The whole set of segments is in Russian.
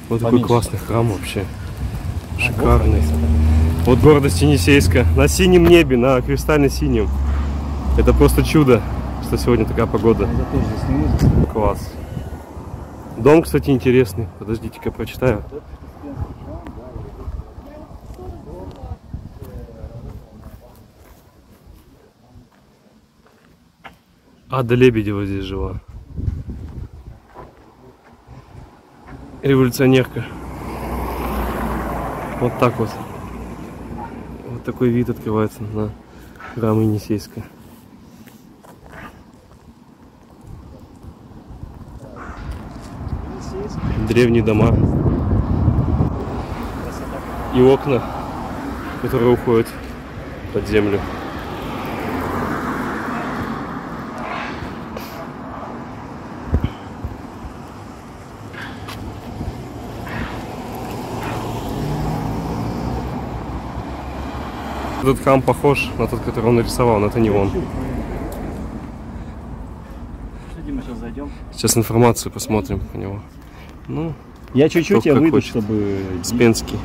Вот такой классный храм вообще. Шикарный. Вот гордость Енисейска. На синем небе, на кристально-синем. Это просто чудо, что сегодня такая погода. Класс. Дом, кстати, интересный. Подождите-ка, прочитаю. Ада Лебедева здесь жила. Революционерка. Вот так вот. Вот такой вид открывается на храм Енисейска. Древние дома. И окна, которые уходят под землю. Этот храм похож на тот, который он нарисовал, но это не он. Сейчас информацию посмотрим по него. Ну, я чуть-чуть выйду, чтобы... Спенский.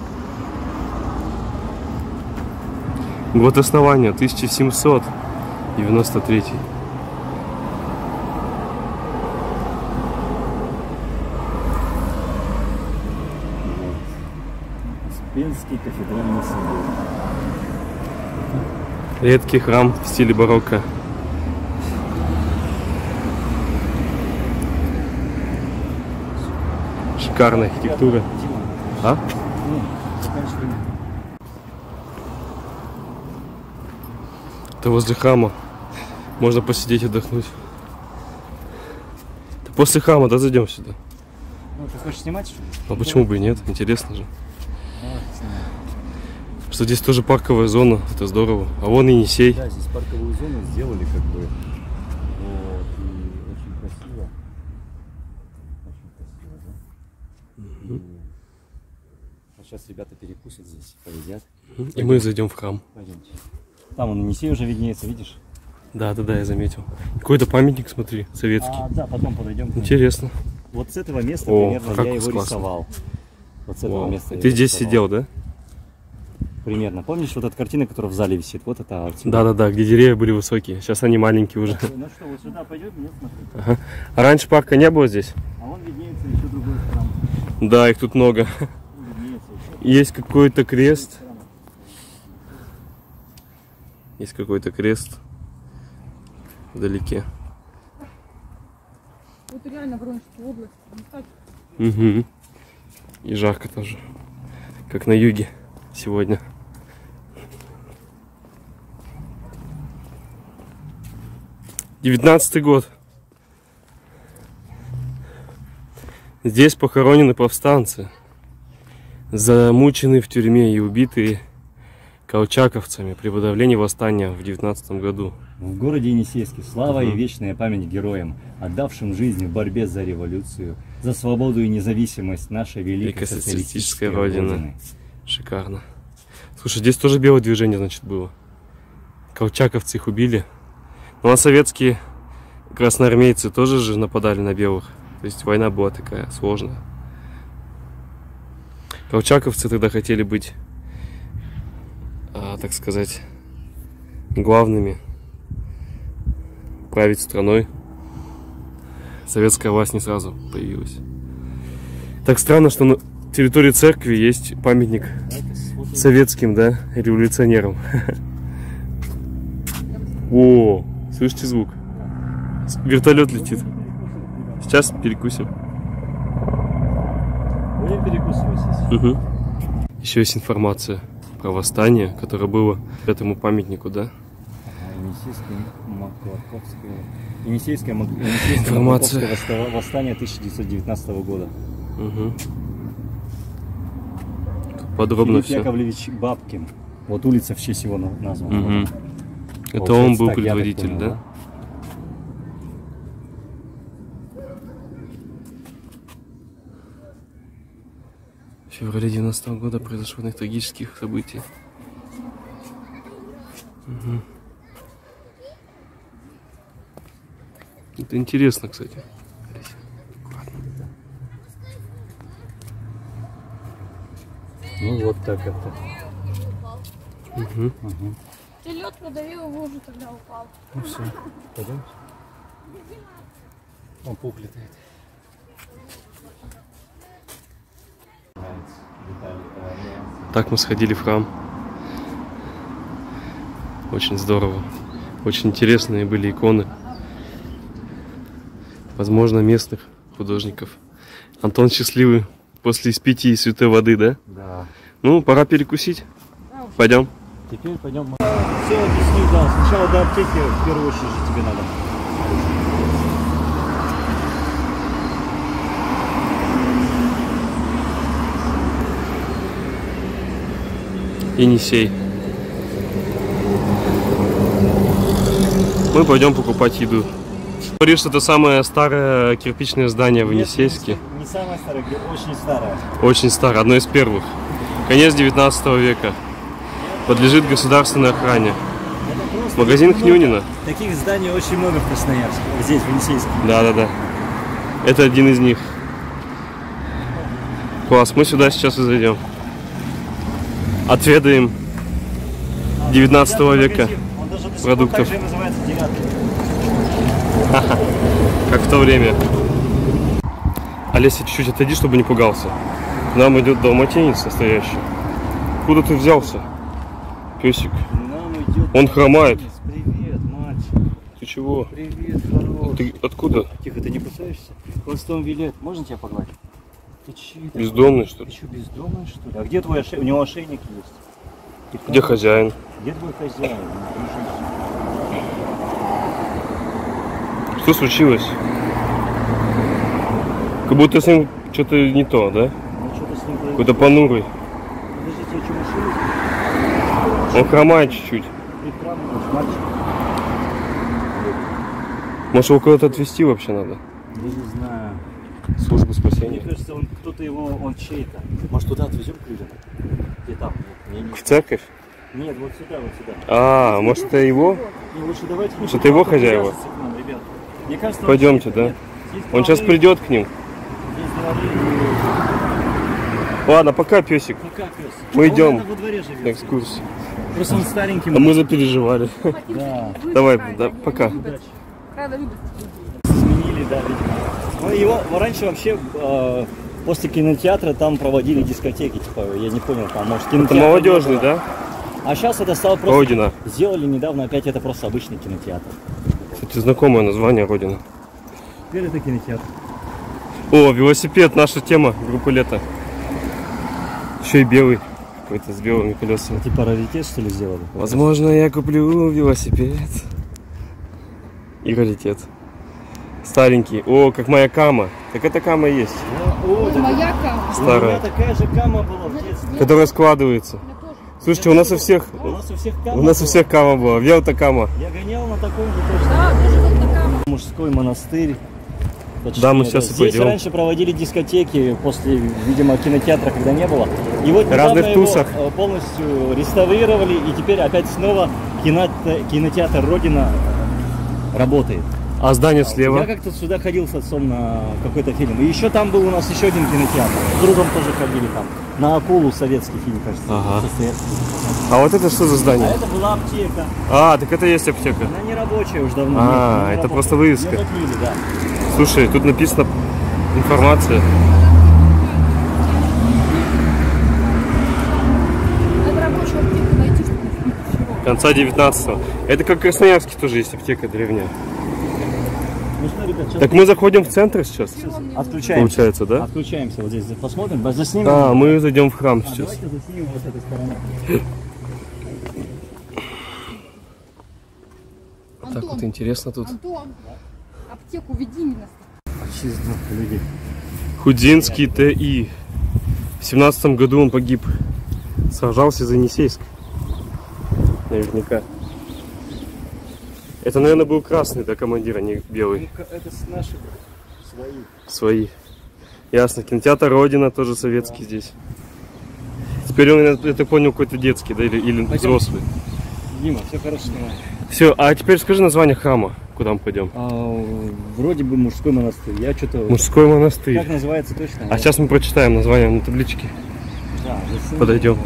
Год основания 1793. Спенский кафедральный собор. Редкий храм в стиле барокко. Шикарная архитектура. А? Это возле храма. Можно посидеть, отдохнуть. После храма, да, зайдем сюда. Ну, ты хочешь снимать, что ли? А почему бы и нет? Интересно же. Что здесь тоже парковая зона, это здорово. А вон Енисей. Да, здесь парковую зону сделали как бы. Вот, и очень красиво. Очень красиво, да? А сейчас ребята перекусят здесь, поедят. И мы зайдем в храм. Пойдемте. Там он Енисей уже виднеется, видишь? Да, я заметил. Какой-то памятник, смотри, советский. Да, потом подойдем. Интересно. Вот с этого места примерно я его классно. рисовал. Вот с этого места. Ты здесь сидел, да? Примерно. Помнишь вот эта картина, которая в зале висит? Вот это отсюда. Да, где деревья были высокие. Сейчас они маленькие уже. Ну что, вот сюда пойдем, нет, смотри. Ага. А раньше парка не было здесь? А вон виднеется еще другой храм. Да, их тут много. Есть какой-то крест. Есть какой-то крест вдалеке. Вот реально Воронежская область. Угу. И жарко тоже. Как на юге сегодня. Девятнадцатый год. Здесь похоронены повстанцы, замученные в тюрьме и убитые колчаковцами при подавлении восстания в 19 году. В городе Енисейске слава и вечная память героям, отдавшим жизнь в борьбе за революцию, за свободу и независимость нашей великой социалистической родины. Шикарно. Слушай, здесь тоже белое движение, значит, было. Колчаковцы их убили. Ну а советские красноармейцы тоже же нападали на белых. То есть война была такая сложная. Колчаковцы тогда хотели быть, так сказать, главными, править страной. Советская власть не сразу появилась. Так странно, что на территории церкви есть памятник советским, да, революционерам. О, слышите звук? Вертолет летит. Сейчас перекусим. Будем перекусывать здесь. Угу. Еще есть информация про восстание, которое было к этому памятнику, да? Енисейское восстание 1919 года. Угу. Подробно Филипп все. Яковлевич Бабкин. Вот улица в честь его названа. Угу. Это Вот, он был так, предводитель, понял, да? В феврале 90 года произошло одно из трагических событий. Угу. Это интересно, кстати. Ну вот так это. Угу. Ты лед подавил, его уже тогда упал. Ну все, пойдем. Он паук летает. Так мы сходили в храм. Очень здорово. Очень интересные были иконы. Возможно, местных художников. Антон счастливый после испития святой воды, да? Да. Ну, пора перекусить. Пойдем. Теперь пойдем. Все объясню, да. Сначала до аптеки в первую очередь тебе надо. Енисей. Мы пойдем покупать еду. Говоришь, что это самое старое кирпичное здание в Енисейске. Не самое старое, где очень старое. Очень старое, одно из первых. Конец 19 века. Подлежит государственной охране. Магазин Хнюнина. Таких зданий очень много в Красноярске. Здесь, в Енисейске. Да. Это один из них. Класс, мы сюда сейчас и зайдем. Отведаем 19 века Он даже до сих пор продуктов. так же называется 9. Как в то время. Олеся, чуть-чуть отойди, чтобы не пугался. К нам идет далматинец настоящий. Откуда ты взялся? Песик. Нам идет. Он хромает. Привет, мальчик. Ты чего? Привет, хорош. Ты откуда? Тихо, ты не кусаешься? Хвостом вилет. Можно тебя погладить? Ты че? Бездомный, что Ты ли? что, бездомный, что ли? А где твой ошейник? У него ошейник есть. Ты Где как? хозяин? Где твой хозяин? Что случилось? Как будто с ним что-то не то, да? Ну что-то с ним произошло. Какой-то понурый. Подождите, я что, машину? Он хромает чуть-чуть. Прикрамываешь, мальчик. Может, его куда-то отвезти вообще надо? Я не знаю. Службу Мне спасения. кажется, он кто-то его, он чей-то. Может, туда отвезем к людям? Где там? Я не В церковь? Нет, вот сюда, вот сюда. А, может, это его? Не, лучше давайте. Что, это его хозяева? К нам, ребят. Мне кажется, он Пойдемте, чей-то. да? Нет, здесь Он сейчас дворы, придет к ним. Здесь дворы. Ладно, пока, песик. Ну как, пес? Мы Он, идем наверное, во дворе живет. на экскурсию. Просто он старенький. А мы запереживали. Да. Давай, да, пока. Рада любит. Сменили, да, видимо. Ну, его раньше вообще после кинотеатра там проводили дискотеки, типа, я не понял, там, может, Это кинотеатр. молодежный, не было. да? А сейчас это стало просто... Родина. Сделали недавно опять это просто обычный кинотеатр. Кстати, знакомое название Родина. Теперь это кинотеатр. О, велосипед, наша тема, группа Лето. Еще и белый, какой-то с белыми колесами. Типа раритет, что ли, сделали? Возможно, я куплю велосипед. И раритет. Старенький. О, как моя Кама. Так это Кама и есть. О, Ой, моя кама. У Старая. меня такая же Кама была в детстве. Которая складывается. Я тоже. Слушайте, у нас у всех У нас у всех Кама Кама была. Велта Кама. Я гонял на таком же точно. Да, даже вот на кама. Мужской монастырь. Точнее, Да, мы сейчас и здесь пойдем. раньше проводили дискотеки после, видимо, кинотеатра, когда не было. И вот Разных недавно его тусах. полностью реставрировали, и теперь опять снова кинотеатр Родина работает. А здание Я слева? как-то сюда ходил с отцом на какой-то фильм. И еще там был у нас еще один кинотеатр. С другом тоже ходили там. На акулу советский фильм, кажется. Ага. состоялся. А вот это что за А здание? это была аптека. А, так это есть аптека. Она не рабочая уже давно. А, Нет, не это работает. просто вывеска. Её закрыли, да. Слушай, тут написано информация. Надо рабочую аптеку найти, чтобы чего. Конца 19-го. Это как в Красноярске тоже есть аптека древняя. Ну что, ребят, сейчас Так мы заходим в центр сейчас, отключаемся. получается, да? Отключаемся. Вот здесь посмотрим, заснимем. А, мы зайдем в храм сейчас. Давайте заснимем вот с этой стороны. Так вот интересно тут. Антон, аптеку веди меня. Чисто люди. Худзинский Т.И. В 17 году он погиб. Сражался за Енисейск. Наверняка. Это, наверное, был красный, да, командир, а не белый. Это с наших своих. Свои. Ясно. Кинотеатр Родина тоже советский здесь. Теперь он, я так понял, какой-то детский, да, или взрослый. Дима, все хорошо снимаем. Все, а теперь скажи название храма, куда мы пойдем. Вроде бы мужской монастырь. Я что-то... Мужской монастырь. Как называется точно? А сейчас мы прочитаем название на табличке. Да, подойдем.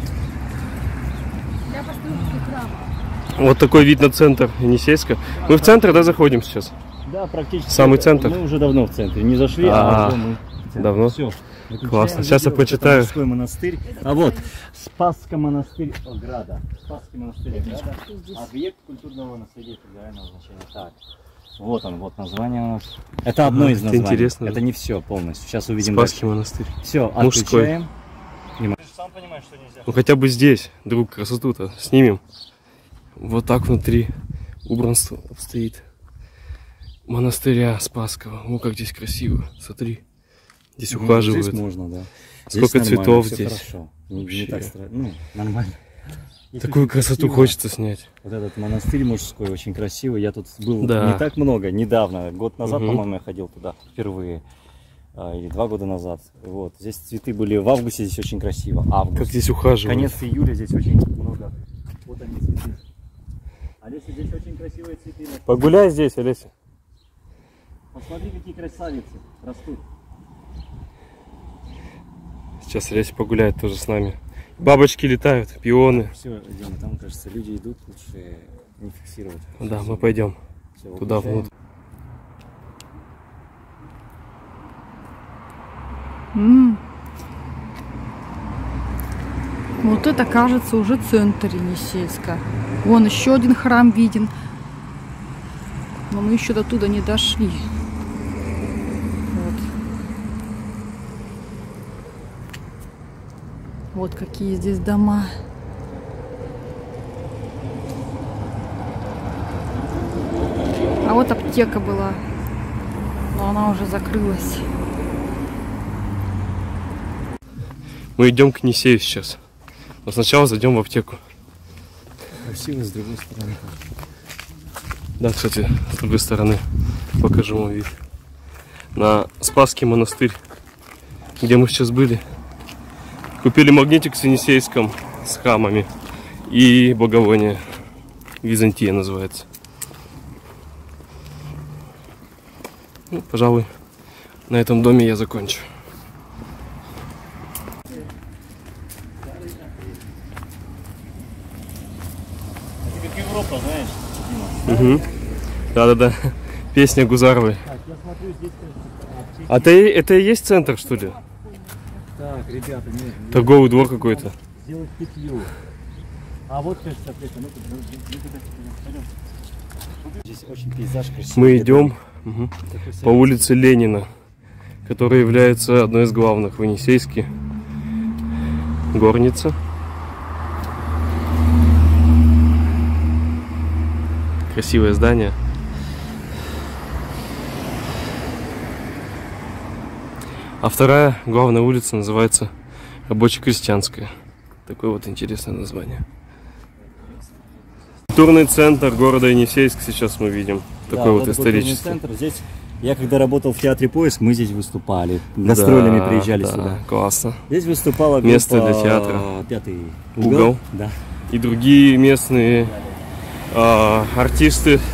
Я постою с утра. Вот такой вид на центр Енисейска. Мы в центр, да, заходим сейчас? Да, практически. Самый центр? Мы уже давно в центре. Не зашли, А, уже мы в центре. давно? Все. Классно. Сейчас я почитаю. Мужской монастырь. А вот Спасский монастырь Ограда. Спасский монастырь Ограда. Объект культурного наследия федерального значения. Так. Вот он, вот название у нас. Это одно из названий. Интересно. Это не все полностью. Сейчас увидим. Спасский монастырь. Все, Мужской. отключаем. Ты же сам понимаешь, что нельзя. Ну хотя бы здесь, друг, красоту-то снимем. Вот так внутри убранство обстоит монастыря Спасского. О, как здесь красиво. Смотри. Здесь ухаживают. Здесь можно, да. Сколько здесь цветов всё здесь. Хорошо. Не Вообще. так ну, нормально. И Такую тут красоту красиво. хочется снять. Вот этот монастырь мужской очень красивый. Я тут был Да. не так много, недавно. Год назад, Мгм. по-моему, я ходил туда впервые. Или 2 года назад. Вот. Здесь цветы были в августе, здесь очень красиво. Август. Как здесь ухаживают. Конец июля здесь очень много. Вот они цветы. Олеся, здесь очень красивые цветы. Погуляй здесь, Олеся. Посмотри, какие красавицы растут. Сейчас Олеся погуляет тоже с нами. Бабочки летают, пионы. Все, идем. Там, кажется, люди идут, лучше не фиксировать. Да, мы пойдем Всё, туда выключаем. внутрь. Вот это, кажется, уже центр Енисейска. Вон еще один храм виден. Но мы еще до туда не дошли. Вот. Вот какие здесь дома. А вот аптека была. Но она уже закрылась. Мы идем к Енисею сейчас. Но сначала зайдем в аптеку. Красиво с другой стороны. Да, кстати, с другой стороны покажу вам вид. На Спасский монастырь, где мы сейчас были. Купили магнитик с Енисейском, с храмами и благовоние. Византия называется. Ну, пожалуй, на этом доме я закончу. Как Европа, знаешь. Угу. Да-да-да. Песня Гузаровой. Так, я смотрю, здесь аптеки. А это и есть центр, что ли? Так, ребята, нет. Торговый двор какой-то. Сделать питью. А вот, кажется, аптека. Ну, здесь очень пейзаж красивый. Мы идем Такой по советский. улице Ленина, которая является одной из главных в Енисейске. Горница. Красивое здание. А вторая главная улица называется Рабоче-Крестьянская. Такое вот интересное название. Культурный центр города Енисейск сейчас мы видим. Такой вот это культурный исторический. центр. Здесь, я когда работал в театре «Поиск», мы здесь выступали. Гастролями Да, приезжали да, сюда. Классно. Здесь выступала группа Место для театра. «Пятый Угол». угол». Да. И другие местные артисты.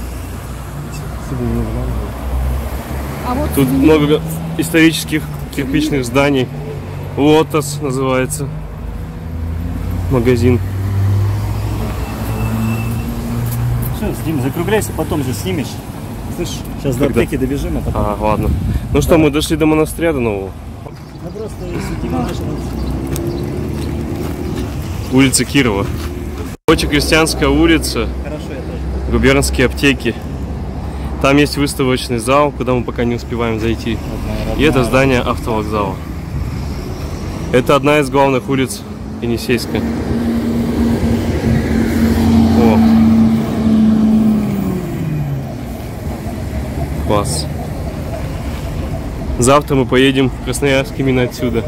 А вот Тут много исторических кирпичных зданий. Лотос называется. Магазин. Все, Дим, закругляйся, потом же снимешь. Слышь, сейчас до Когда? аптеки добежим, а потом. Ладно. Ну что, мы дошли до монастыря до нового. Ну просто, если Дима начал... Улица Кирова. Рабоче-Крестьянская улица. Хорошо, я тоже. Губернские аптеки. Там есть выставочный зал, куда мы пока не успеваем зайти. И это здание автовокзала. Это одна из главных улиц Енисейска. О. Класс. Завтра мы поедем в Красноярск именно отсюда.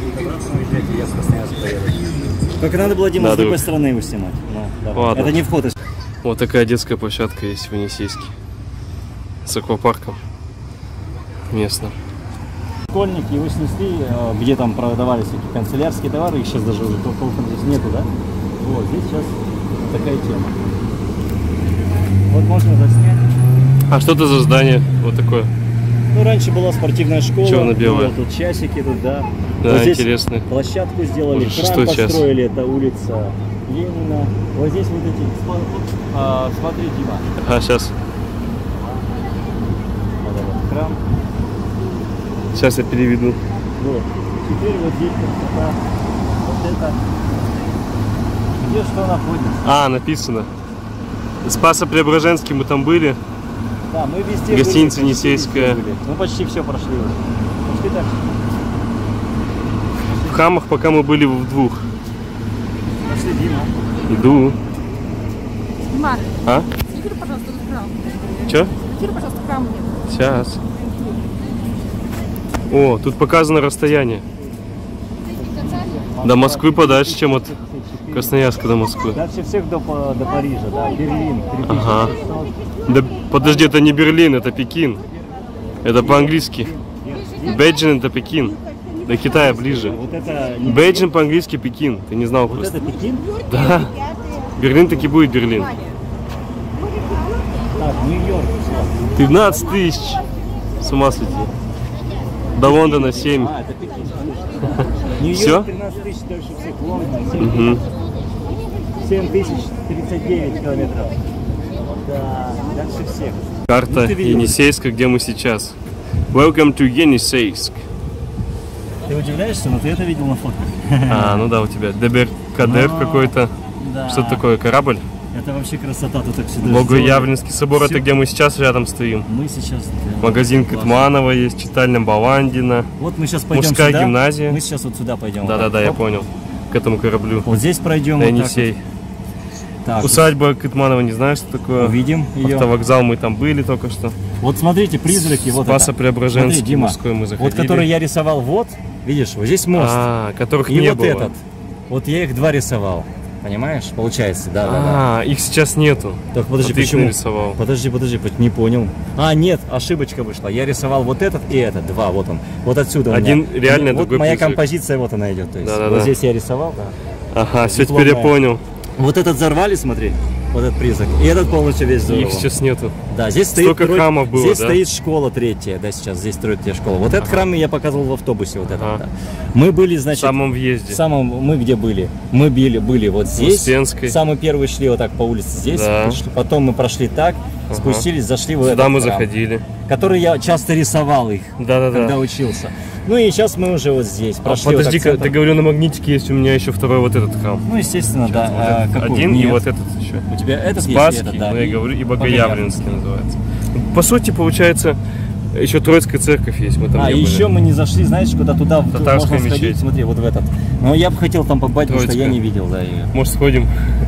Только надо было, Дима, Да, с другой друг. стороны его снимать. Ну, давай. Ладно. Это не вход. Вот такая детская площадка есть в Енисейске. С аквапарком местным. Школьники его снесли, где там продавались всякие канцелярские товары, их сейчас даже уже толком здесь нету, да? Вот, здесь сейчас такая тема. Вот можно заснять. А что это за здание? Вот такое. Ну, раньше была спортивная школа. Чёрно-белое. Вот тут часики тут, да. Да, Вот здесь интересно. площадку сделали, Уже храм 6 час. построили, это улица Ленина. Вот здесь вот эти, смотри, Дима, Ага, сейчас. вот этот храм. Сейчас я переведу. Вот. Теперь вот здесь красота. Вот это. Где что находится? А, написано. Спасо-Преображенский мы там были. Да, мы везде Гостиница были, почти Енисейская. везде были. Мы почти все прошли уже. Пошли так. В храмах пока мы были в 2. Пошли, Дима. Иду. Дима, А? сфотографируй, пожалуйста, этот храм. Че? Сфотографируй, пожалуйста, храм мне. Сейчас. О, тут показано расстояние. До Москвы подальше, чем от Красноярска до Москвы. Дальше всех до Парижа, да, Берлин, 3600. Ага. Да, подожди, это не Берлин, это Пекин. Это по-английски. Бейджин это Пекин. До Китая ближе. Вот это, не- Бейджин по-английски Пекин. Ты не знал вот просто. это Пекин? Да. Берлин таки будет Берлин. Так, Нью-Йорк. всё. 13 тысяч. С ума сойти. До Лондона 7. А, это Пекин. Всё? Нью-Йорк 13 тысяч дольше всех. Лондон 7 Мгм. 7039 километров. Да, дальше всех. Карта Ну, ты видел. Енисейска, где мы сейчас. Welcome to Енисейск. Ты удивляешься, но ты это видел на фотках. А, ну да, у тебя Дебер-Кадер Но- какой-то. Да. Что это такое, корабль? Это вообще красота, тут так всегда Богоявленский собор, это Всё. где мы сейчас рядом стоим. Мы сейчас... да, Магазин классно. Кытманова есть, читальня Баландина. Вот мы сейчас пойдем Мужская сюда. гимназия. Мы сейчас вот сюда пойдем. Да-да-да, Вот я так. понял. К этому кораблю. Вот здесь пройдем. На Вот так Енисей. вот. Так, Усадьба Кытманова, не знаешь, что такое? увидим ее. Автовокзал, мы там были только что. Вот смотрите, призраки. Вот это. Спасо-Преображенский, Смотри, Дима, мужской мы заходили. вот который я рисовал, вот, видишь, вот здесь мост. А, которых И не вот было. этот. Вот я их два рисовал. Понимаешь? Получается, да. А, их сейчас нету. Так, подожди, А ты их почему? нарисовал. Подожди, не понял. А, нет, ошибочка вышла. Я рисовал вот этот и этот, два, вот он. Вот отсюда у Один меня. реально, Вот другой моя призрак. композиция, вот она идет. То есть, Да-да-да. вот здесь я рисовал, да. Ага, все теперь я Дипломная. понял. Вот этот взорвали, смотри, вот этот призрак. И этот полностью весь взорвал. Их сейчас нету. Да, здесь стоит Столько храмов было, здесь да? стоит школа третья, да, сейчас здесь строят тебе школу. Вот этот храм я показывал в автобусе, вот этот. Ага. Да. Мы были, В значит, самом въезде. мы где были? Мы были вот здесь. Успенской. Самый первый шли вот так по улице здесь, Да. пришли, потом мы прошли так, спустились, зашли в этот Сюда мы храм, заходили. который я часто рисовал их, Да-да-да. когда учился. Ну и сейчас мы уже вот здесь А прошли. вот так подожди-ка, центр. ты говорил, на магнитике есть у меня еще второй вот этот храм. Ну, естественно, да. Вот А этот какой? один и Нет. вот этот еще. У тебя этот есть, и Спасский, этот, да. ну я говорю, и Богоявленский. Богоявленский называется. По сути, получается, еще Троицкая церковь есть, мы там А, не и были. еще мы не зашли, знаешь, куда туда Татарская можно сходить, мечеть. смотри, вот в этот. Но я бы хотел там побывать, потому что я Троицкая. не видел, да, ее. Может, сходим,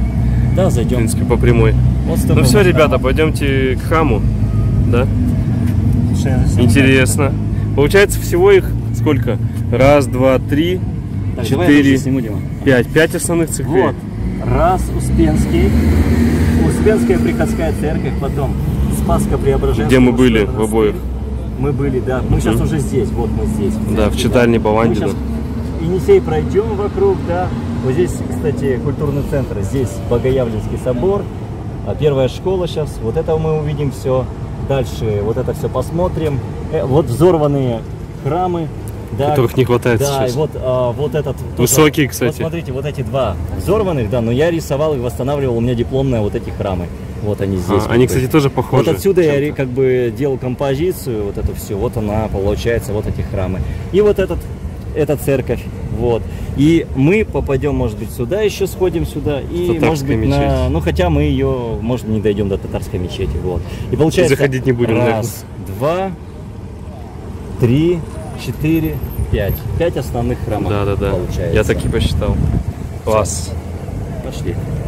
Да, в зайдем. принципе, по прямой. Вот с Ну тобой все, можно. ребята, пойдемте к храму. Да? Слушай, Интересно. Получается, всего их сколько? Раз, два, три, Так, давай я 4, тоже сниму, Дима. 5. 5 основных церквей. Вот. Раз, Успенский. Успенская приходская церковь, потом Спаско-Преображенский. Где мы были мужской в обоих. монастырь. Мы были, да. Мы сейчас уже здесь, вот мы здесь. Да, в читальне Баландина. Мы сейчас Енисей пройдем вокруг, да. Вот здесь, кстати, культурный центр. Здесь Богоявленский собор. Первая школа сейчас. Вот это мы увидим все. Дальше вот это все посмотрим. Вот взорванные храмы. Да, Которых не хватает да, сейчас. и вот этот тоже. Высокие, кстати. Вот смотрите, вот эти два взорванных, да, но я рисовал и восстанавливал, у меня дипломные вот эти храмы. Вот они здесь. Они, как бы. кстати, тоже похожи. Вот отсюда я чем-то. как бы делал композицию, вот это все, вот она получается, вот эти храмы. И вот эта церковь, вот. И мы попадем, может быть, сюда еще сходим сюда, и Татарская может быть мечеть. ну хотя мы ее, может, не дойдем до татарской мечети, вот. И получается Заходить не будем, раз, два, три, 4, 5. 5 основных храмов Да. получается. Я так и посчитал. Класс. Пошли.